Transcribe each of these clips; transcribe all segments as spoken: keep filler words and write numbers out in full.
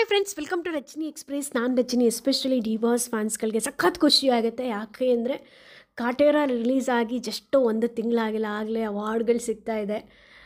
Hi friends, welcome to Rachani Express. ನಾನು Rachani. Especially D Boss ಫ್ಯಾನ್ಸ್ಗಳಿಗೆ ಸಖತ್ ಖುಷಿ ಆಗುತ್ತೆ. ಯಾಕೆ ಅಂದರೆ ಕಾಟೇರ ರಿಲೀಸ್ ಆಗಿ ಜಸ್ಟ್ ಒಂದು ತಿಂಗಳಾಗಿಲ್ಲ, ಆಗಲೇ ಅವಾರ್ಡ್ಗಳು ಸಿಗ್ತಾ ಇದೆ.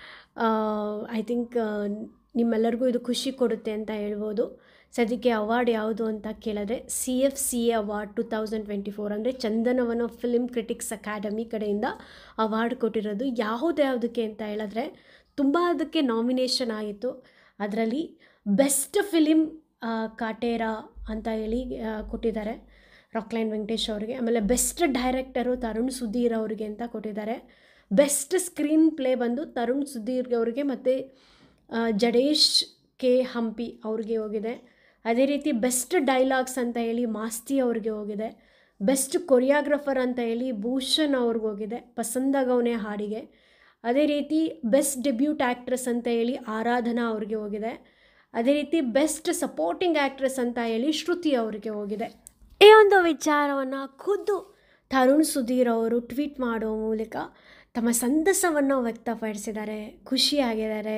ಐ ಥಿಂಕ್ ನಿಮ್ಮೆಲ್ಲರಿಗೂ ಇದು ಖುಷಿ ಕೊಡುತ್ತೆ ಅಂತ ಹೇಳ್ಬೋದು. ಸದ್ಯಕ್ಕೆ ಅವಾರ್ಡ್ ಯಾವುದು ಅಂತ ಕೇಳಿದ್ರೆ C F C A award two thousand twenty four ಅಂದರೆ ಚಂದನವನ ಫಿಲ್ಮ್ ಕ್ರಿಟಿಕ್ಸ್ ಅಕಾಡೆಮಿ ಕಡೆಯಿಂದ ಅವಾರ್ಡ್ ಕೊಟ್ಟಿರೋದು. ಯಾವುದು ಯಾವುದಕ್ಕೆ ಅಂತ ಹೇಳಿದ್ರೆ ತುಂಬ ಅದಕ್ಕೆ ನಾಮಿನೇಷನ್ ಆಗಿತ್ತು. ಅದರಲ್ಲಿ ಬೆಸ್ಟ್ ಫಿಲಿಮ್ ಕಾಟೇರ ಅಂತ ಹೇಳಿ ಕೊಟ್ಟಿದ್ದಾರೆ ರಾಕ್ಲೈನ್ ವೆಂಕಟೇಶ್ ಅವರಿಗೆ. ಆಮೇಲೆ ಬೆಸ್ಟ್ ಡೈರೆಕ್ಟರು ತರುಣ್ ಸುಧೀರ್ ಅವರಿಗೆ ಅಂತ ಕೊಟ್ಟಿದ್ದಾರೆ. ಬೆಸ್ಟ್ ಸ್ಕ್ರೀನ್ ಪ್ಲೇ ಬಂದು ತರುಣ್ ಸುಧೀರ್ ಅವರಿಗೆ ಮತ್ತು ಜಡೇಶ್ ಕೆ ಹಂಪಿ ಅವ್ರಿಗೆ ಹೋಗಿದೆ. ಅದೇ ರೀತಿ ಬೆಸ್ಟ್ ಡೈಲಾಗ್ಸ್ ಅಂತ ಹೇಳಿ ಮಾಸ್ತಿ ಅವ್ರಿಗೆ ಹೋಗಿದೆ. ಬೆಸ್ಟ್ ಕೊರಿಯೋಗ್ರಫರ್ ಅಂತ ಹೇಳಿ ಭೂಷಣ್ ಅವ್ರಿಗೆ ಹೋಗಿದೆ ಪಸಂದಗೌನೆ ಹಾಡಿಗೆ. ಅದೇ ರೀತಿ ಬೆಸ್ಟ್ ಡೆಬ್ಯೂಟ್ ಆ್ಯಕ್ಟ್ರೆಸ್ ಅಂತ ಹೇಳಿ ಆರಾಧನಾ ಅವ್ರಿಗೆ ಹೋಗಿದೆ. ಅದೇ ರೀತಿ ಬೆಸ್ಟ್ ಸಪೋರ್ಟಿಂಗ್ ಆ್ಯಕ್ಟ್ರೆಸ್ ಅಂತ ಹೇಳಿ ಶ್ರುತಿ ಅವರಿಗೆ ಹೋಗಿದೆ. ಈ ಒಂದು ವಿಚಾರವನ್ನು ಖುದ್ದು ತರುಣ್ ಸುಧೀರ್ ಅವರು ಟ್ವೀಟ್ ಮಾಡೋ ಮೂಲಕ ತಮ್ಮ ಸಂತಸವನ್ನು ವ್ಯಕ್ತಪಡಿಸಿದ್ದಾರೆ, ಖುಷಿಯಾಗಿದ್ದಾರೆ.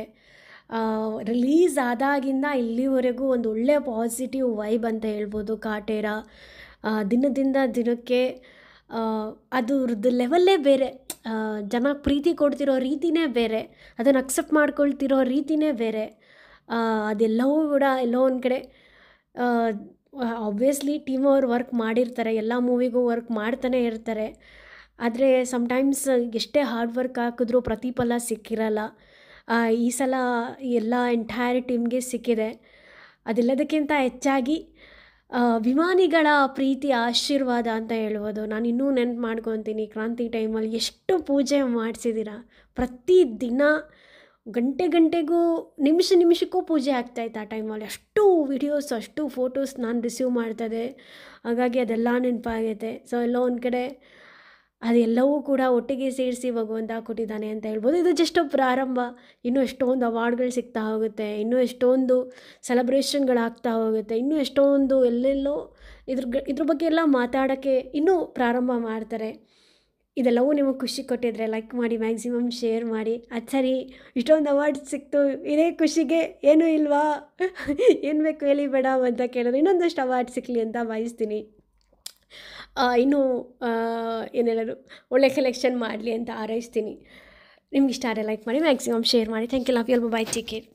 ರಿಲೀಸ್ ಆದಾಗಿಂದ ಇಲ್ಲಿವರೆಗೂ ಒಂದು ಒಳ್ಳೆಯ ಪಾಸಿಟಿವ್ ವೈಬ್ ಅಂತ ಹೇಳ್ಬೋದು. ಕಾಟೇರ ದಿನದಿಂದ ದಿನಕ್ಕೆ ಅದ್ರದ್ದು ಲೆವೆಲ್ಲೇ ಬೇರೆ, ಜನ ಪ್ರೀತಿ ಕೊಡ್ತಿರೋ ರೀತಿಯೇ ಬೇರೆ, ಅದನ್ನು ಅಕ್ಸೆಪ್ಟ್ ಮಾಡ್ಕೊಳ್ತಿರೋ ರೀತಿಯೇ ಬೇರೆ. ಅದೆಲ್ಲವೂ ಕೂಡ ಎಲ್ಲೋ ಒಂದು ಕಡೆ ಆಬ್ವಿಯಸ್ಲಿ ಟೀಮ್ ಅವ್ರು ವರ್ಕ್ ಮಾಡಿರ್ತಾರೆ, ಎಲ್ಲ ಮೂವಿಗೂ ವರ್ಕ್ ಮಾಡ್ತಾನೆ ಇರ್ತಾರೆ. ಆದರೆ ಸಮ್ಟೈಮ್ಸ್ ಎಷ್ಟೇ ಹಾರ್ಡ್ ವರ್ಕ್ ಹಾಕಿದ್ರೂ ಪ್ರತಿಫಲ ಸಿಕ್ಕಿರಲ್ಲ. ಈ ಸಲ ಎಲ್ಲ ಎಂಟೈರ್ ಟೀಮ್ಗೆ ಸಿಕ್ಕಿದೆ. ಅದೆಲ್ಲದಕ್ಕಿಂತ ಹೆಚ್ಚಾಗಿ ಅಭಿಮಾನಿಗಳ ಪ್ರೀತಿ ಆಶೀರ್ವಾದ ಅಂತ ಹೇಳ್ಬೋದು. ನಾನು ಇನ್ನೂ ನೆನ್ಪು ಮಾಡ್ಕೊತೀನಿ, ಕ್ರಾಂತಿ ಟೈಮಲ್ಲಿ ಎಷ್ಟು ಪೂಜೆ ಮಾಡಿಸಿದ್ದೀರ. ಪ್ರತಿ ದಿನ ಗಂಟೆ ಗಂಟೆಗೂ ನಿಮಿಷ ನಿಮಿಷಕ್ಕೂ ಪೂಜೆ ಆಗ್ತಾಯಿತ್ತು ಆ ಟೈಮಲ್ಲಿ. ಅಷ್ಟು ವಿಡಿಯೋಸ್, ಅಷ್ಟು ಫೋಟೋಸ್ ನಾನು ರಿಸೀವ್ ಮಾಡ್ತದೆ. ಹಾಗಾಗಿ ಅದೆಲ್ಲ ನೆನಪಾಗೈತೆ. ಸೊ ಎಲ್ಲೋ ಒಂದು ಕಡೆ ಅದೆಲ್ಲವೂ ಕೂಡ ಒಟ್ಟಿಗೆ ಸೇರಿಸಿ ಭಗವಂತ ಕೊಟ್ಟಿದ್ದಾನೆ ಅಂತ ಹೇಳ್ಬೋದು. ಇದು ಜಸ್ಟ್ ಪ್ರಾರಂಭ. ಇನ್ನೂ ಎಷ್ಟೊಂದು ಅವಾರ್ಡ್ಗಳು ಸಿಗ್ತಾ ಹೋಗುತ್ತೆ, ಇನ್ನೂ ಎಷ್ಟೊಂದು ಸೆಲೆಬ್ರೇಷನ್ಗಳಾಗ್ತಾ ಹೋಗುತ್ತೆ, ಇನ್ನೂ ಎಷ್ಟೊಂದು ಎಲ್ಲೆಲ್ಲೋ ಇದ್ರ ಇದ್ರ ಬಗ್ಗೆ ಎಲ್ಲ ಮಾತಾಡೋಕ್ಕೆ ಇನ್ನೂ ಪ್ರಾರಂಭ ಮಾಡ್ತಾರೆ. ಇದೆಲ್ಲವೂ ನಿಮಗೆ ಖುಷಿ ಕೊಟ್ಟಿದ್ರೆ ಲೈಕ್ ಮಾಡಿ, ಮ್ಯಾಕ್ಸಿಮಮ್ ಶೇರ್ ಮಾಡಿ. ಅದು ಸರಿ, ಇಷ್ಟೊಂದು ಅವಾರ್ಡ್ ಸಿಕ್ತು, ಇದೇ ಖುಷಿಗೆ ಏನೂ ಇಲ್ವಾ, ಏನು ಬೇಕು ಹೇಳಿ ಮೇಡಮ್ ಅಂತ ಕೇಳಿದ್ರೆ ಇನ್ನೊಂದಷ್ಟು ಅವಾರ್ಡ್ ಸಿಕ್ಕಲಿ ಅಂತ ಬಯಸ್ತೀನಿ. ಇನ್ನೂ ಏನು ಹೇಳೋದು, ಒಳ್ಳೆ ಕಲೆಕ್ಷನ್ ಮಾಡಲಿ ಅಂತ ಹಾರೈಸ್ತೀನಿ. ನಿಮ್ಗೆ ಇಷ್ಟ ಆದರೆ ಲೈಕ್ ಮಾಡಿ, ಮ್ಯಾಕ್ಸಿಮಮ್ ಶೇರ್ ಮಾಡಿ. Thank you, love you all, bye, take care.